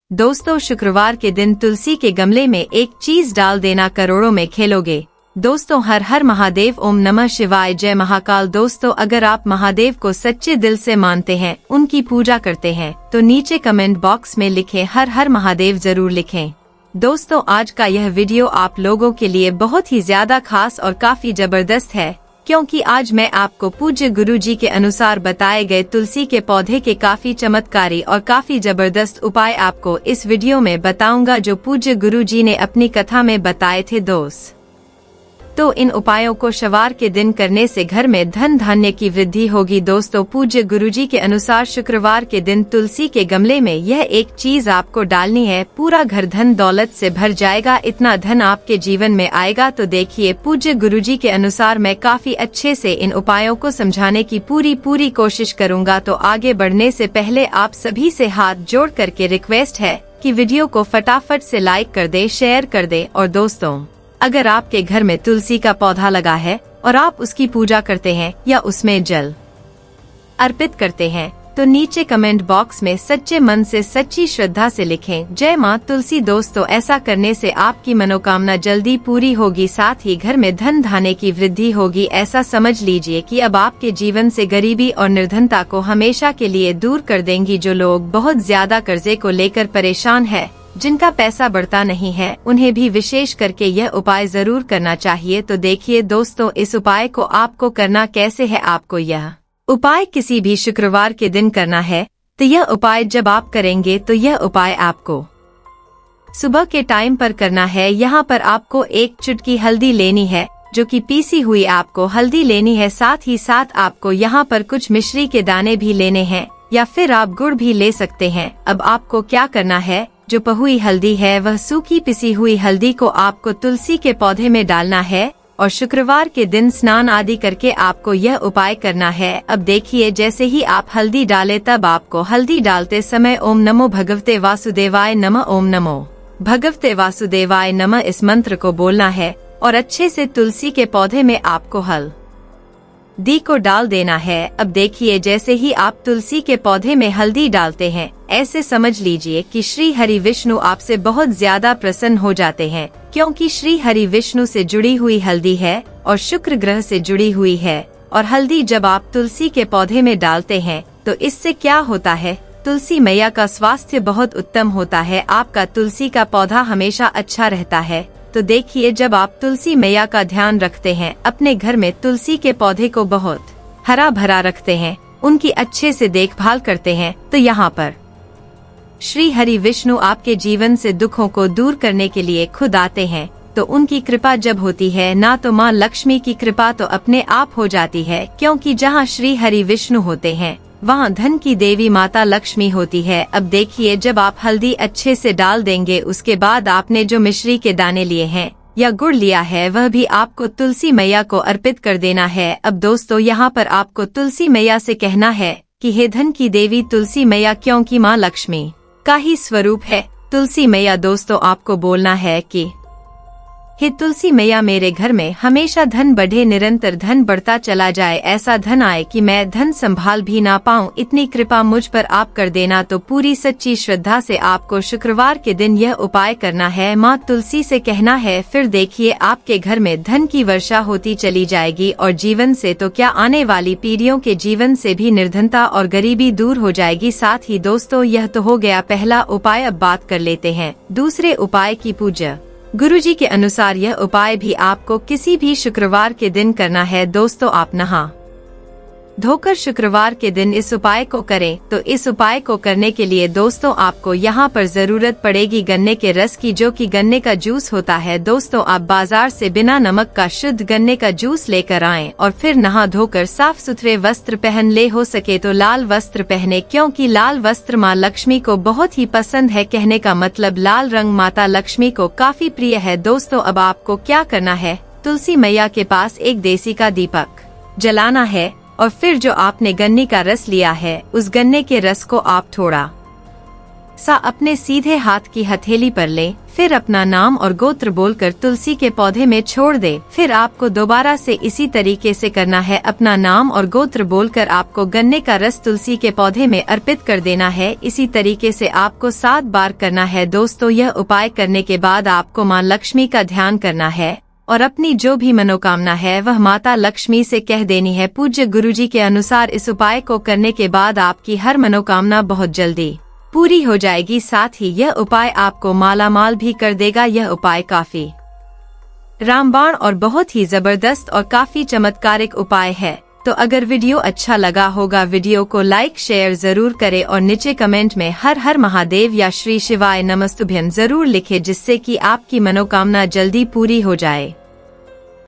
दोस्तों, शुक्रवार के दिन तुलसी के गमले में एक चीज डाल देना करोड़ों में खेलोगे। दोस्तों, हर हर महादेव, ओम नमः शिवाय, जय महाकाल। दोस्तों, अगर आप महादेव को सच्चे दिल से मानते हैं, उनकी पूजा करते हैं, तो नीचे कमेंट बॉक्स में लिखें हर हर महादेव जरूर लिखें। दोस्तों, आज का यह वीडियो आप लोगों के लिए बहुत ही ज्यादा खास और काफी जबरदस्त है, क्योंकि आज मैं आपको पूज्य गुरुजी के अनुसार बताए गए तुलसी के पौधे के काफी चमत्कारी और काफी जबरदस्त उपाय आपको इस वीडियो में बताऊंगा, जो पूज्य गुरुजी ने अपनी कथा में बताए थे। दोस्त, तो इन उपायों को शुक्रवार के दिन करने से घर में धन धान्य की वृद्धि होगी। दोस्तों, पूज्य गुरुजी के अनुसार शुक्रवार के दिन तुलसी के गमले में यह एक चीज आपको डालनी है, पूरा घर धन दौलत से भर जाएगा, इतना धन आपके जीवन में आएगा। तो देखिए, पूज्य गुरुजी के अनुसार मैं काफी अच्छे से इन उपायों को समझाने की पूरी कोशिश करूंगा। तो आगे बढ़ने से पहले आप सभी से हाथ जोड़ करके रिक्वेस्ट है कि वीडियो को फटाफट से लाइक कर दे, शेयर कर दे। और दोस्तों, अगर आपके घर में तुलसी का पौधा लगा है और आप उसकी पूजा करते हैं या उसमें जल अर्पित करते हैं, तो नीचे कमेंट बॉक्स में सच्चे मन से, सच्ची श्रद्धा से लिखें जय माँ तुलसी। दोस्तों, ऐसा करने से आपकी मनोकामना जल्दी पूरी होगी, साथ ही घर में धन धान्य की वृद्धि होगी। ऐसा समझ लीजिए कि अब आपके जीवन से गरीबी और निर्धनता को हमेशा के लिए दूर कर देंगी। जो लोग बहुत ज्यादा कर्जे को लेकर परेशान है, जिनका पैसा बढ़ता नहीं है, उन्हें भी विशेष करके यह उपाय जरूर करना चाहिए। तो देखिए दोस्तों, इस उपाय को आपको करना कैसे है। आपको यह उपाय किसी भी शुक्रवार के दिन करना है। तो यह उपाय जब आप करेंगे, तो यह उपाय आपको सुबह के टाइम पर करना है। यहाँ पर आपको एक चुटकी हल्दी लेनी है, जो कि पीसी हुई आपको हल्दी लेनी है। साथ ही साथ आपको यहाँ पर कुछ मिश्री के दाने भी लेने हैं, या फिर आप गुड़ भी ले सकते हैं। अब आपको क्या करना है, जो पहुई हल्दी है, वह सूखी पिसी हुई हल्दी को आपको तुलसी के पौधे में डालना है, और शुक्रवार के दिन स्नान आदि करके आपको यह उपाय करना है। अब देखिए, जैसे ही आप हल्दी डालें, तब आपको हल्दी डालते समय ओम नमो भगवते वासुदेवाय नमः, ओम नमो भगवते वासुदेवाय नमः इस मंत्र को बोलना है, और अच्छे से तुलसी के पौधे में आपको हल्दी को डाल देना है। अब देखिए, जैसे ही आप तुलसी के पौधे में हल्दी डालते हैं, ऐसे समझ लीजिए कि श्री हरि विष्णु आपसे बहुत ज्यादा प्रसन्न हो जाते हैं, क्योंकि श्री हरि विष्णु से जुड़ी हुई हल्दी है और शुक्र ग्रह से जुड़ी हुई है। और हल्दी जब आप तुलसी के पौधे में डालते हैं, तो इससे क्या होता है, तुलसी मैया का स्वास्थ्य बहुत उत्तम होता है, आपका तुलसी का पौधा हमेशा अच्छा रहता है। तो देखिए, जब आप तुलसी मैया का ध्यान रखते हैं, अपने घर में तुलसी के पौधे को बहुत हरा भरा रखते हैं, उनकी अच्छे से देखभाल करते हैं, तो यहाँ पर श्री हरि विष्णु आपके जीवन से दुखों को दूर करने के लिए खुद आते हैं। तो उनकी कृपा जब होती है ना, तो माँ लक्ष्मी की कृपा तो अपने आप हो जाती है, क्योंकि जहाँ श्री हरि विष्णु होते हैं, वहाँ धन की देवी माता लक्ष्मी होती है। अब देखिए, जब आप हल्दी अच्छे से डाल देंगे, उसके बाद आपने जो मिश्री के दाने लिए हैं या गुड़ लिया है, वह भी आपको तुलसी मैया को अर्पित कर देना है। अब दोस्तों, यहाँ पर आपको तुलसी मैया से कहना है कि हे धन की देवी तुलसी मैया, क्योंकि माँ लक्ष्मी का ही स्वरूप है तुलसी मैया। दोस्तों, आपको बोलना है कि हे तुलसी मैया, मेरे घर में हमेशा धन बढ़े, निरंतर धन बढ़ता चला जाए, ऐसा धन आए कि मैं धन संभाल भी ना पाऊँ, इतनी कृपा मुझ पर आप कर देना। तो पूरी सच्ची श्रद्धा से आपको शुक्रवार के दिन यह उपाय करना है, माँ तुलसी से कहना है। फिर देखिए, आपके घर में धन की वर्षा होती चली जाएगी, और जीवन से तो क्या, आने वाली पीढ़ियों के जीवन से भी निर्धनता और गरीबी दूर हो जाएगी। साथ ही दोस्तों, यह तो हो गया पहला उपाय। अब बात कर लेते हैं दूसरे उपाय की। पूज्य गुरुजी के अनुसार यह उपाय भी आपको किसी भी शुक्रवार के दिन करना है। दोस्तों, आप नहा धोकर शुक्रवार के दिन इस उपाय को करें। तो इस उपाय को करने के लिए दोस्तों, आपको यहाँ पर जरूरत पड़ेगी गन्ने के रस की, जो कि गन्ने का जूस होता है। दोस्तों, आप बाजार से बिना नमक का शुद्ध गन्ने का जूस लेकर आएं, और फिर नहा धोकर साफ सुथरे वस्त्र पहन ले, हो सके तो लाल वस्त्र पहने, क्योंकि लाल वस्त्र माँ लक्ष्मी को बहुत ही पसंद है। कहने का मतलब, लाल रंग माता लक्ष्मी को काफी प्रिय है। दोस्तों, अब आपको क्या करना है, तुलसी मैया के पास एक देसी का दीपक जलाना है, और फिर जो आपने गन्ने का रस लिया है, उस गन्ने के रस को आप थोड़ा सा अपने सीधे हाथ की हथेली पर ले, फिर अपना नाम और गोत्र बोलकर तुलसी के पौधे में छोड़ दे। फिर आपको दोबारा से इसी तरीके से करना है। अपना नाम और गोत्र बोलकर आपको गन्ने का रस तुलसी के पौधे में अर्पित कर देना है। इसी तरीके से आपको 7 बार करना है। दोस्तों, यह उपाय करने के बाद आपको माँ लक्ष्मी का ध्यान करना है और अपनी जो भी मनोकामना है वह माता लक्ष्मी से कह देनी है। पूज्य गुरुजी के अनुसार इस उपाय को करने के बाद आपकी हर मनोकामना बहुत जल्दी पूरी हो जाएगी। साथ ही यह उपाय आपको मालामाल भी कर देगा। यह उपाय काफी रामबाण और बहुत ही जबरदस्त और काफी चमत्कारिक उपाय है। तो अगर वीडियो अच्छा लगा होगा, वीडियो को लाइक शेयर जरूर करें और नीचे कमेंट में हर हर महादेव या श्री शिवाय नमस्तुभ्यं जरूर लिखें, जिससे कि आपकी मनोकामना जल्दी पूरी हो जाए।